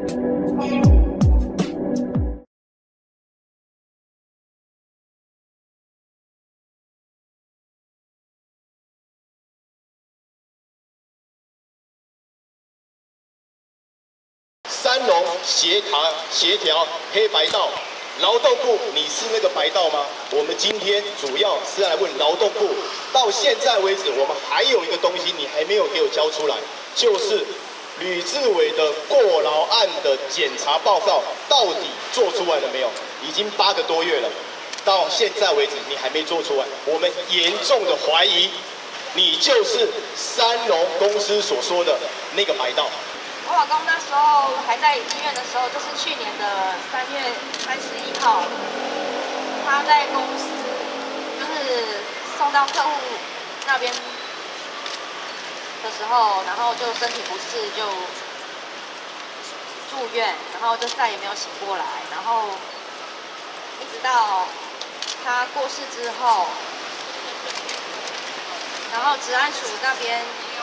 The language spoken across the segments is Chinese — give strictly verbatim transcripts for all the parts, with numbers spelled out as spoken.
三农协调协调黑白道，劳动部你是那个白道吗？我们今天主要是来问劳动部，到现在为止，我们还有一个东西你还没有给我交出来，就是吕志伟的过劳案的检查报告到底做出来了没有？已经八个多月了，到现在为止你还没做出来，我们严重的怀疑你就是三农公司所说的那个白道。 我老公那时候还在医院的时候，就是去年的三月三十一号，他在公司就是送到客户那边的时候，然后就身体不适就住院，然后就再也没有醒过来，然后一直到他过世之后，然后治安署那边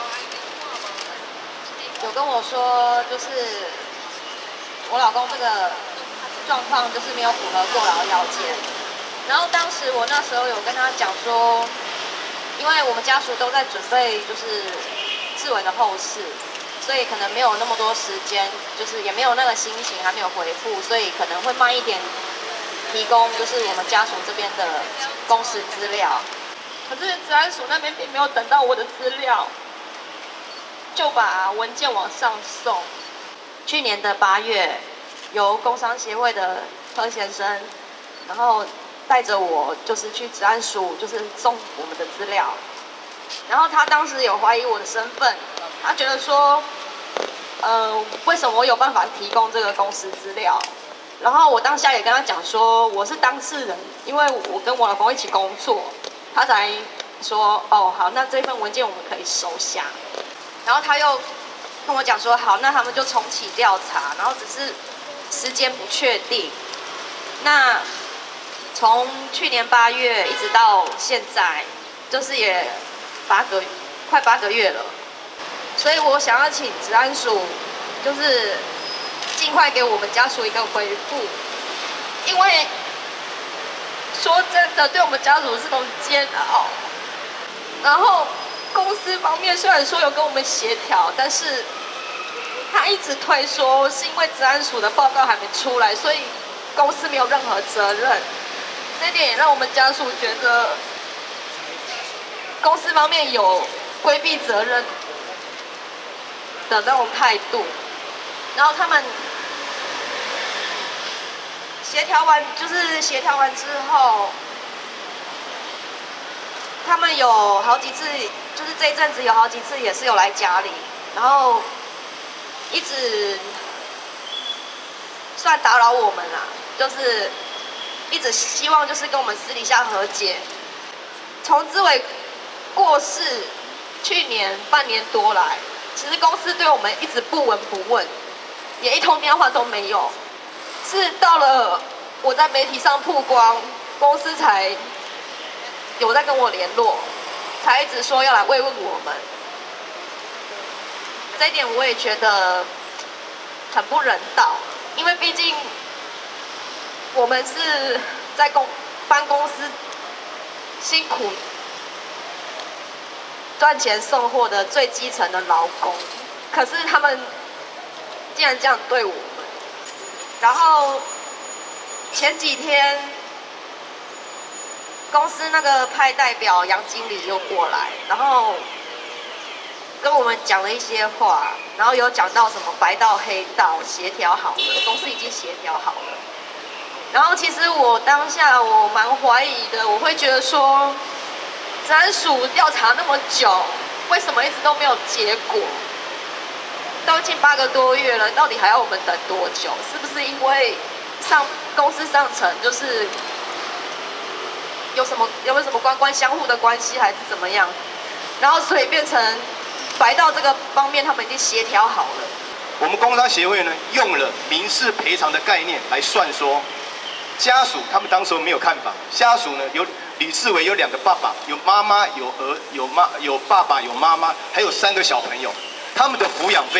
有跟我说，就是我老公这个状况就是没有符合过劳要件。然后当时我那时候有跟他讲说，因为我们家属都在准备就是志伟的后事，所以可能没有那么多时间，就是也没有那个心情，还没有回复，所以可能会慢一点提供就是我们家属这边的公司资料。可是治安署那边并没有等到我的资料，就把文件往上送。去年的八月，由工商协会的柯先生，然后带着我就是去治安署，就是送我们的资料。然后他当时有怀疑我的身份，他觉得说，呃，为什么我有办法提供这个公司资料？然后我当下也跟他讲说，我是当事人，因为我跟我老公一起工作，他才说，哦，好，那这份文件我们可以收下。然后他又跟我讲说，好，那他们就重启调查，然后只是时间不确定。那从去年八月一直到现在，就是也八个快八个月了，所以我想要请治安署，就是尽快给我们家属一个回复，因为说真的，对我们家属是种煎熬。然后公司方面虽然说有跟我们协调，但是他一直推说是因为治安署的报告还没出来，所以公司没有任何责任。这一点也让我们家属觉得公司方面有规避责任的那种态度。然后他们协调完，就是协调完之后，他们有好几次，就是这一阵子有好几次也是有来家里，然后一直算打扰我们啦，就是一直希望就是跟我们私底下和解。从志伟过世去年半年多来，其实公司对我们一直不闻不问，也一通电话都没有。是到了我在媒体上曝光，公司才有在跟我联络，才一直说要来慰问我们。这一点我也觉得很不人道，因为毕竟我们是在公帮公司辛苦赚钱送货的最基层的劳工，可是他们竟然这样对我们。然后前几天公司那个派代表杨经理又过来，然后跟我们讲了一些话，然后有讲到什么白道黑道协调好了，公司已经协调好了。然后其实我当下我蛮怀疑的，我会觉得说，治安署调查那么久，为什么一直都没有结果？都已经八个多月了，到底还要我们等多久？是不是因为上公司上层就是有什么有没有什么官官相护的关系，还是怎么样？然后所以变成白道这个方面他们已经协调好了。 我们工商协会呢，用了民事赔偿的概念来算说，家属他们当时没有看法，家属呢有吕志伟有两个爸爸，有妈妈有儿有妈有爸爸有妈妈，还有三个小朋友。他们的抚养费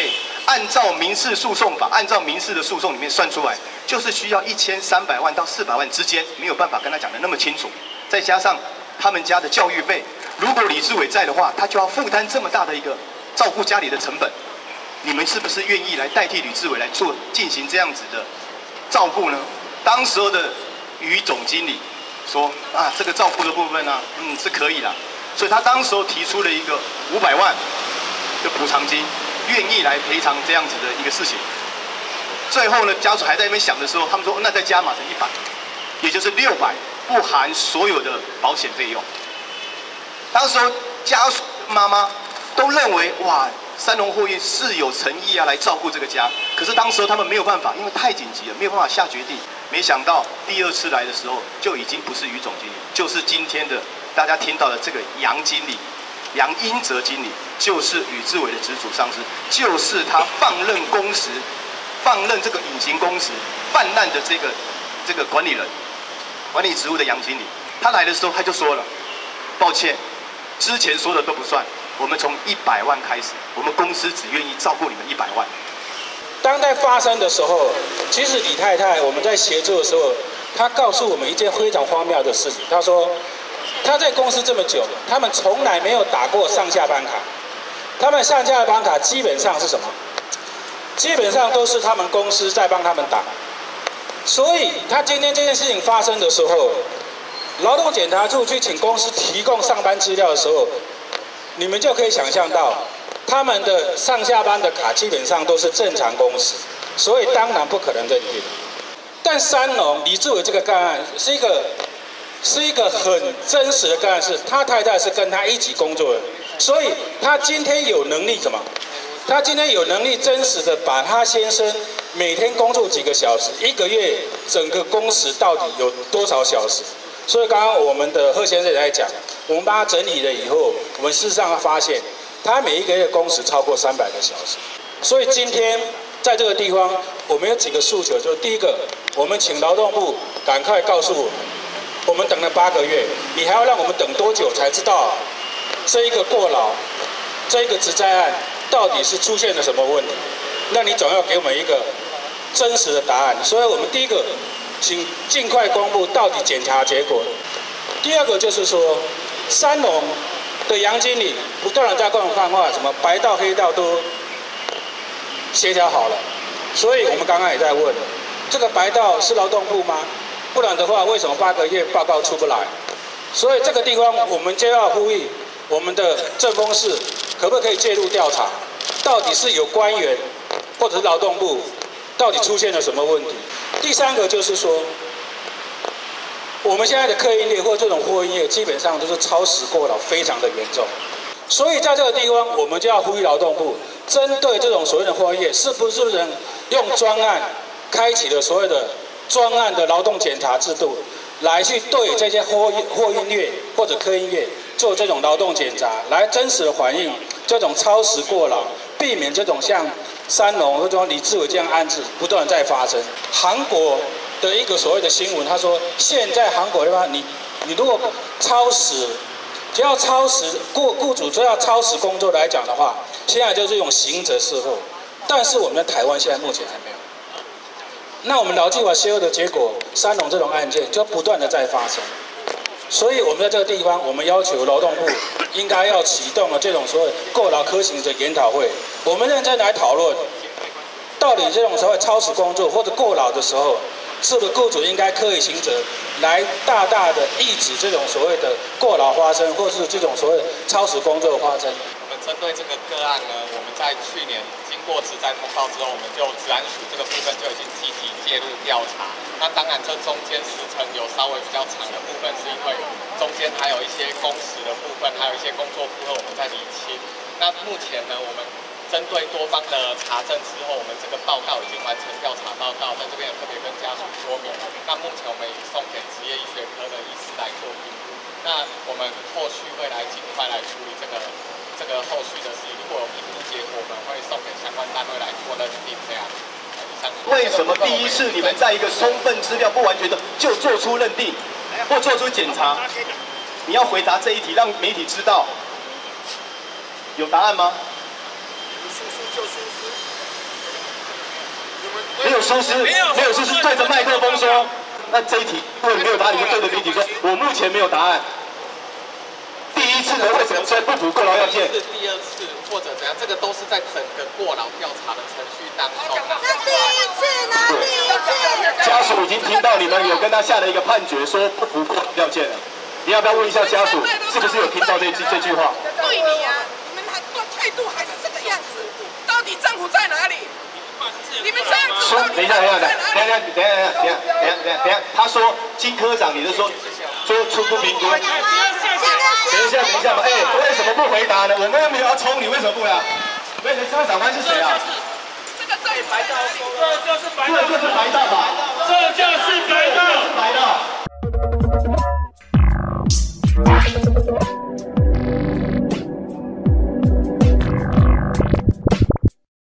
按照民事诉讼法，按照民事的诉讼里面算出来，就是需要一千三百万到四百万之间，没有办法跟他讲的那么清楚。再加上他们家的教育费，如果李志伟在的话，他就要负担这么大的一个照顾家里的成本。你们是不是愿意来代替吕志伟来做进行这样子的照顾呢？当时候的于总经理说啊，这个照顾的部分啊，嗯是可以啦，所以他当时候提出了一个五百万的补偿金。愿意来赔偿这样子的一个事情，最后呢，家属还在那边想的时候，他们说那再加码成一百，也就是六百，不含所有的保险费用。当时候家属妈妈都认为哇，三农货运是有诚意啊来照顾这个家，可是当时候他们没有办法，因为太紧急了，没有办法下决定。没想到第二次来的时候，就已经不是于总经理，就是今天的大家听到的这个杨经理。杨英哲经理就是吕志伟的直属上司，就是他放任工时、放任这个隐形工时泛滥的这个这个管理人、管理职务的杨经理。他来的时候他就说了：“抱歉，之前说的都不算，我们从一百万开始，我们公司只愿意照顾你们一百万。” 当在发生的时候，其实李太太我们在协助的时候，她告诉我们一件非常荒谬的事情，她说。他在公司这么久，他们从来没有打过上下班卡。他们上下班卡基本上是什么？基本上都是他们公司在帮他们打。所以他今天这件事情发生的时候，劳动检查处去请公司提供上班资料的时候，你们就可以想象到，他们的上下班的卡基本上都是正常工时，所以当然不可能认定。但三农李志伟这个个案是一个。是一个很真实的个案，是他太太是跟他一起工作的，所以他今天有能力什么？他今天有能力真实的把他先生每天工作几个小时，一个月整个工时到底有多少小时？所以刚刚我们的贺先生也在讲，我们帮他整理了以后，我们事实上发现他每一个月工时超过三百个小时。所以今天在这个地方，我们有几个诉求，就是第一个，我们请劳动部赶快告诉我们。我们等了八个月，你还要让我们等多久才知道这一个过劳、这一个职灾案到底是出现了什么问题？那你总要给我们一个真实的答案。所以我们第一个，请尽快公布到底检查结果。第二个就是说，三农的杨经理不断的在跟我们放话，什么白道黑道都协调好了。所以我们刚刚也在问，这个白道是劳动部吗？不然的话，为什么八个月报告出不来？所以这个地方我们就要呼吁我们的政风室可不可以介入调查，到底是有官员或者是劳动部到底出现了什么问题？第三个就是说，我们现在的客运业或这种货运业基本上都是超时过劳非常的严重，所以在这个地方我们就要呼吁劳动部，针对这种所谓的货运业，是不是能用专案开启了所谓的专案的劳动检查制度，来去对这些货运货运业或者客运业做这种劳动检查，来真实的反映这种超时过劳，避免这种像三农或者李志伟这样案子不断在发生。韩国的一个所谓的新闻，他说现在韩国的话，你你如果超时，只要超时雇雇主只要超时工作来讲的话，现在就是用刑责事后，但是我们的台湾现在目前还没有。那我们劳基法修的结果，三农这种案件就不断的在发生，所以我们在这个地方，我们要求劳动部应该要启动了这种所谓过劳科刑的研讨会，我们认真来讨论，到底这种所谓超时工作或者过劳的时候，是不是雇主应该科以刑责，来大大的抑制这种所谓的过劳发生，或是这种所谓的超时工作发生。 我们针对这个个案呢，我们在去年经过职灾通报之后，我们就治安署这个部分就已经积极介入调查。那当然，这中间时程有稍微比较长的部分，是因为中间还有一些工时的部分，还有一些工作负荷我们在厘清。那目前呢，我们针对多方的查证之后，我们这个报告已经完成调查报告，在这边也特别跟家属说明。那目前我们已送给职业医学科的医师来做评估。那我们后续会来尽快来处理这个这个后续的事宜。如果有评估结果，我们会送给相关单位来做认定。这样。 为什么第一次你们在一个充分资料不完全的就做出认定或做出检查？你要回答这一题，让媒体知道。有答案吗？ 疏失就疏失， 没有疏失，没有疏失，对着麦克风说。那这一题如果你没有答案，你就对着媒体说，我目前没有答案。第一次的为什么说不符过劳要件？ 是第二次或者怎样，这个都是在整个过劳调查的程序当中。 那第一次呢？第一次。 家属已经听到你们有跟他下了一个判决，说不符过劳要件了。你要不要问一下家属，是不是有听到这句这句话？ 对你啊，你们还态度还是这个样子，到底政府在哪里？你们这样子， 说，等一下，等一下，等一下，等一下，等一下，等一下，等一下，等一下，等一下，他说金科长，你是说说出不评估？等一下，等一下吧，哎，为什么不回答呢？我们又没有要冲你，为什么不呢？那个张长官是谁啊？ 这个在白道， 这就是白道，这就是白道吧？ 这就是白道， 白道。